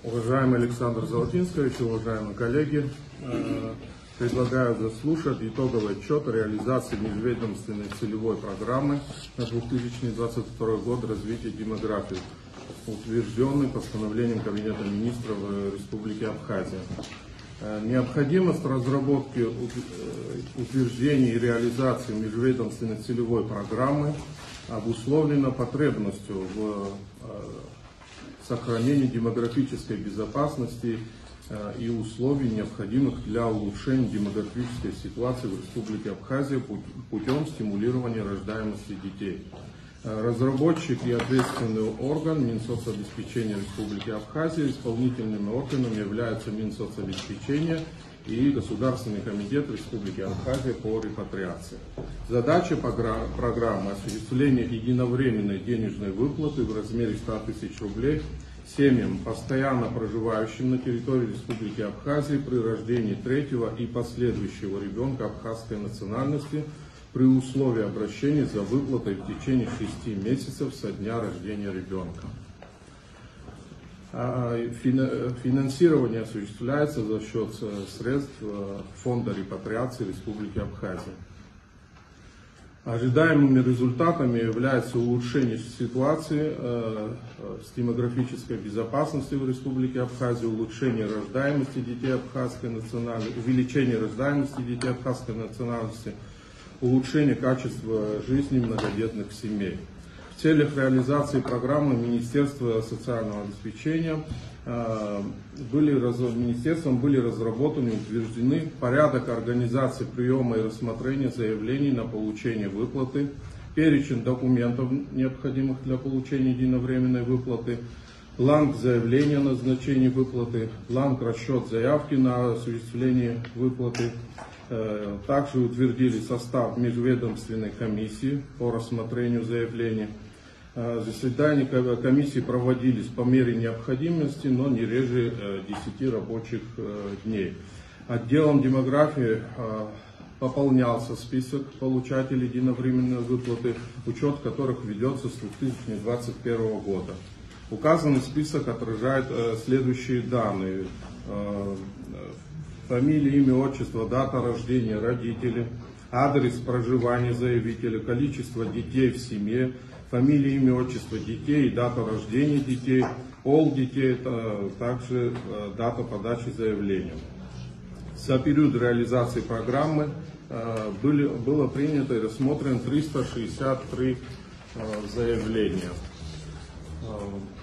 Уважаемый Александр Золотинский, уважаемые коллеги, предлагаю заслушать итоговый отчет о реализации межведомственной целевой программы на 2022 год развития демографии, утвержденный постановлением Кабинета министров Республики Абхазия. Необходимость разработки, утверждения и реализации межведомственной целевой программы обусловлена потребностью в сохранении демографической безопасности и условий, необходимых для улучшения демографической ситуации в Республике Абхазия путем стимулирования рождаемости детей. Разработчик и ответственный орган Минсоцобеспечения Республики Абхазия, исполнительными органами являются Минсоцобеспечения и Государственный комитет Республики Абхазия по репатриации. Задача программы — осуществление единовременной денежной выплаты в размере 100 тысяч рублей семьям, постоянно проживающим на территории Республики Абхазия при рождении третьего и последующего ребенка абхазской национальности при условии обращения за выплатой в течение 6 месяцев со дня рождения ребенка. Финансирование осуществляется за счет средств Фонда репатриации Республики Абхазия. Ожидаемыми результатами является улучшение ситуации с демографической безопасностью в Республике Абхазия, улучшение рождаемости детей абхазской национальности, увеличение рождаемости детей абхазской национальности, улучшение качества жизни многодетных семей. В целях реализации программы Министерства социального обеспечения Министерством были разработаны и утверждены порядок организации приема и рассмотрения заявлений на получение выплаты, перечень документов, необходимых для получения единовременной выплаты, бланк заявления о назначении выплаты, бланк расчет заявки на осуществление выплаты. Также утвердили состав межведомственной комиссии по рассмотрению заявлений. Заседания комиссии проводились по мере необходимости, но не реже 10 рабочих дней. Отделом демографии пополнялся список получателей единовременной выплаты, учет которых ведется с 2021 года. Указанный список отражает следующие данные: фамилия, имя, отчество, дата рождения родителей, адрес проживания заявителя, количество детей в семье, фамилия, имя, отчество детей, дата рождения детей, пол детей, также дата подачи заявления. За период реализации программы было принято и рассмотрено 363 заявления.